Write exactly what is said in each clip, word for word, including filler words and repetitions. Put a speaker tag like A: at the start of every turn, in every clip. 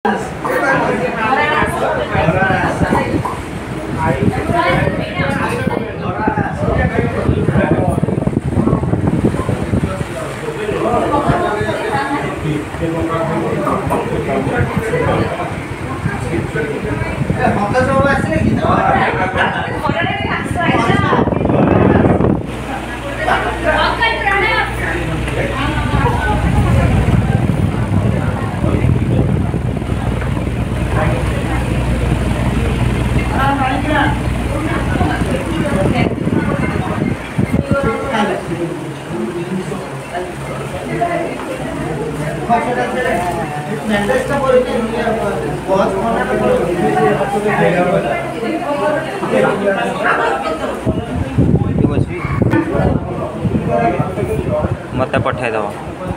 A: मत पठाई दो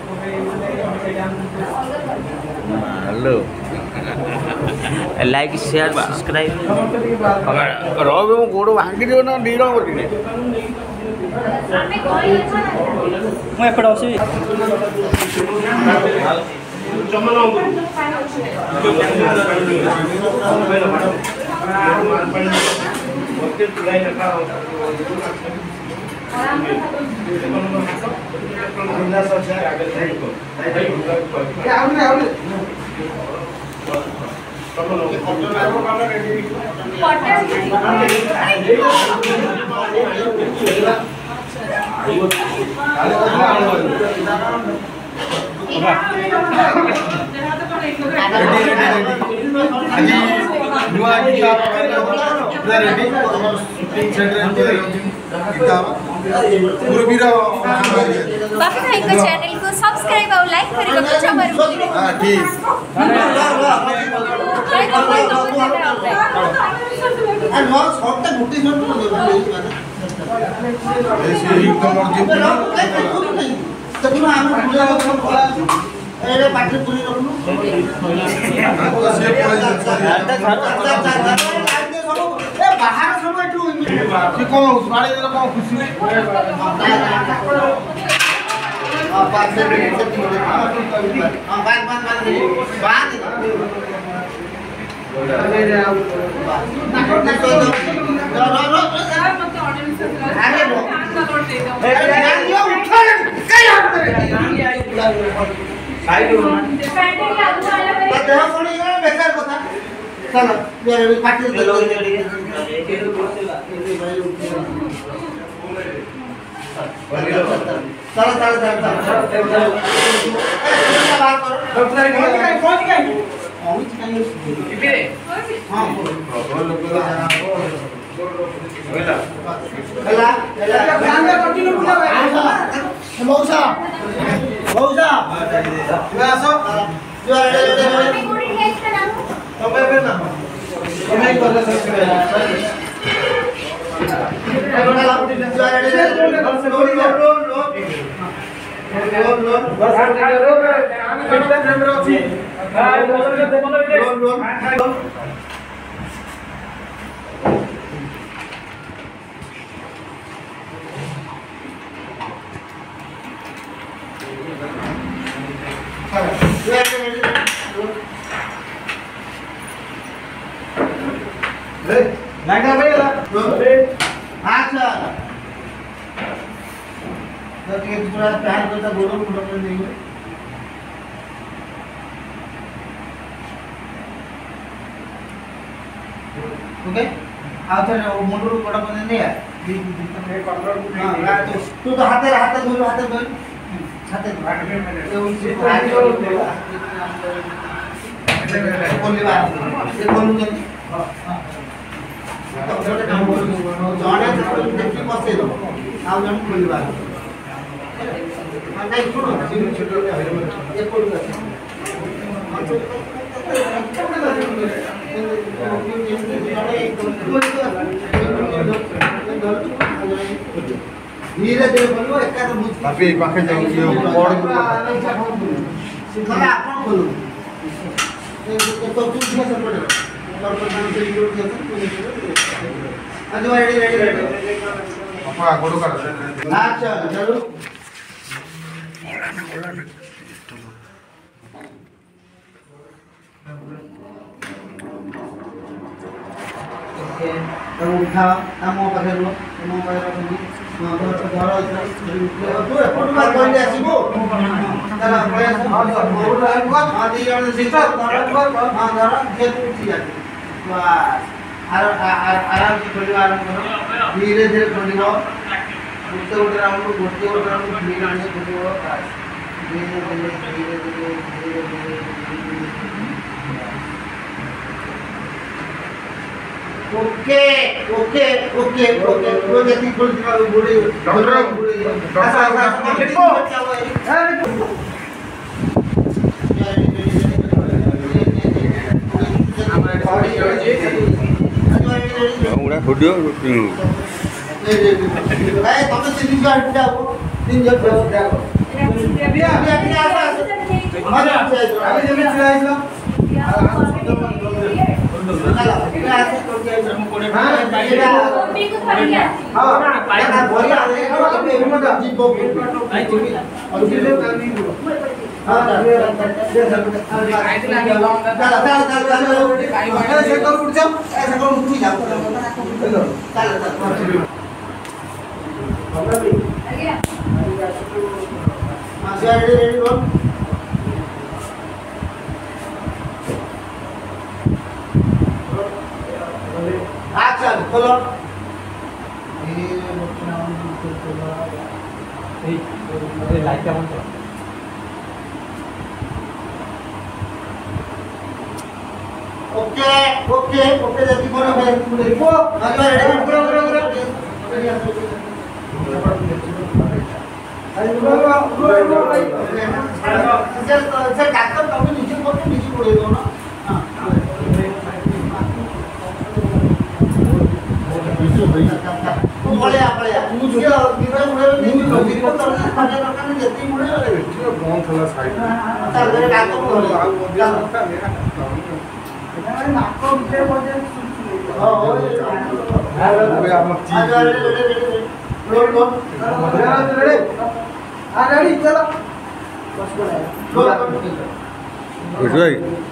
B: हेलो
A: लाइक शेयर सब्सक्राइब
B: रहो गोड़ भांगी दियो ना दी रहो बोली
A: मैं एपड़ आसी
C: बापू भाई को चैनल को सब्सक्राइब और लाइक करेगा कुछ हमारे
B: हां ठीक
D: আর ন শর্টটা ঘুরতে শর্ট করে দেব
B: ऐसे ही कमर जी
D: তখন আমরা পুরো সব খোলা আছে এর পাঠে পুরি রাখলু
B: तो से प्राइस
D: এ বাহার সময় একটু
B: কি কোন বাড়ি দিলে কোন খুশি
D: हां पाँच से हां बात बात बात बात चलो चलो चलो मौसा मौसा आसो
B: लाइट भाई
D: अच्छा तो ये थोड़ा प्यार करता बोलो मुंडा कर देंगे ओके आओ तो मुंडू कोड़ा कर देंगे यार तू तो हाथे हाथे धोलो हाथे धोलो हाथे बोली बात ये बोलूं जल्दी जड़े देखिए बसई दो आउ जन खोलवा नहीं छोड़ो ये कोड धीरे धीरे बोलो एका तो बुझ
B: अभी पाखे जाऊ ये कोड
D: सिखला आपन खोलो तो तू से पड़े और तो से यूज कर आज रेडी रेडी रेडी
B: अपा गोड़ कर
D: अच्छा चलो
B: ओला ना ओला ना
D: ସେ ତାକୁ ଉଠାଅ ତା ମୋ ପାଖରେ ରୁହ ମୋ ପାଖରେ ରଖନ୍ତି ଘର ତୁ ଏପଟୁ ବା କହିଲେ ଆସିବୁ ତାର ପଳେଇ ଆସ ହଁ ଦୁଇ ଜଣ ସିଷ୍ଟର ଧର ହଁ ଧର ଝିଅ ତୁ ଉଠି ଯାନ୍ତି ଆରାମ ସେ ଖୋଲିବ ଆରମ୍ଭ କର ଧୀରେ ଧୀରେ ଖୋଲିବ ଗୋଟେ ଗୋଟେ ରାଉଣ୍ଡ ଗୋଟେ ଗୋଟେ ରାଉଣ୍ଡ ଧୀରେ ଆଣିକି ଖୋଲିବ ଧୀରେ ଧୀରେ ଧୀରେ ଧୀରେ ଧୀରେ ଧୀରେ ओके ओके ओके ओके वो जल्दी खोल दिया बूढ़े डॉक्टर ऐसा ऐसा लिखो
B: उड़ा वीडियो
D: भाई तुम से दिन का हट जाओ दिन जब जाओ बिया बिया बिया ऐसा अरे अभी जब चलाइस लो Action, follow.
A: Hey, light down.
D: Okay, okay, okay. Jadi mana bayar tu? Ibu, ada ada. Bro, bro, bro. Ayo, bro, bro, bro, bro. Sir, sir, kakak kamu ni jemput tu ni boleh tu, na? boleh apa ya? Dia kita mulai ni kita tahu pada orang ni jadi mulai ada. Dia bawang salah side. Tak ada kakak boleh. Nak kita boleh. Oh, oh. Boleh amat ची. Ada ada ada. Load load. Ada ada. Ada ready चलो. बस बोला. Load load.
B: बुझाई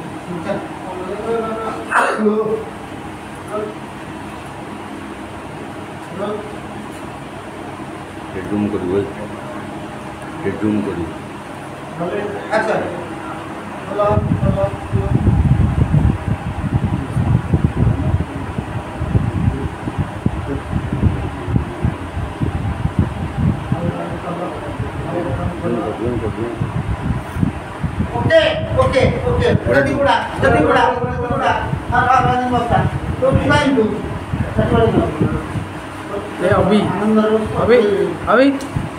B: हेडरूम करू हेडरूम करू
D: अच्छा बोलो बोलो ओके ओके ओके जल्दी उड़ा जल्दी उड़ा उड़ा हां हां नहीं बसता तो पूरा ही दो
A: ए अभी अभी अभी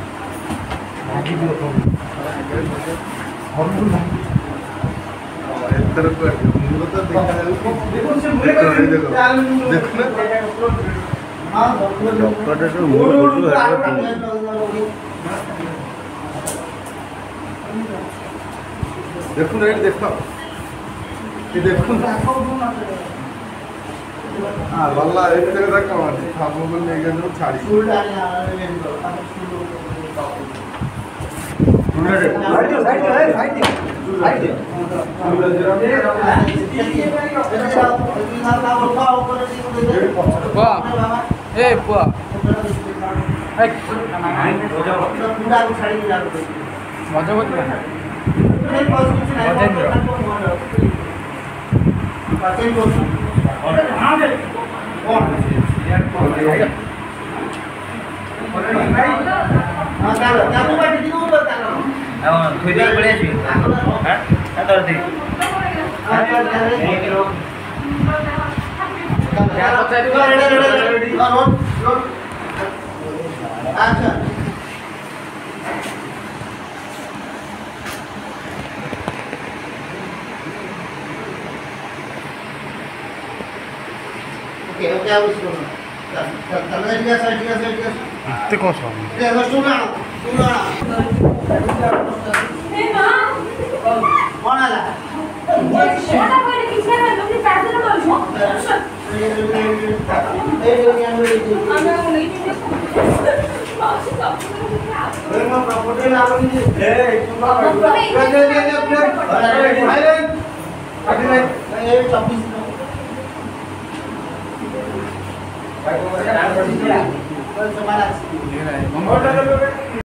B: देखो राइट देखो ये देखो हाँ वाला एक तरह का काम है खामों को लेकर जो छाड़ी
A: ए पुआ मजा मजा
D: अच्छा ओके ओके अब इसको तलना दिया साइड दिया साइड दिया
B: इतने कौन सा
D: ये बस तू ना तू ना ए मां कौन आला छोटा कोई पीछे में तुम पैसे ना बोलो ए दुनिया में हमें वो नहीं दे ए मां प्रॉपर्टी ना आनी ए तुम बात दे दे दे अपने ए चौबीस ସେମାନେ ଆସିବେ।